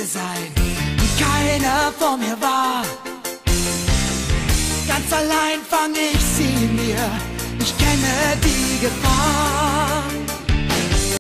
könnte sein, wie keiner vor mir war. Ganz allein fang ich sie mir, ich kenne die Gefahr.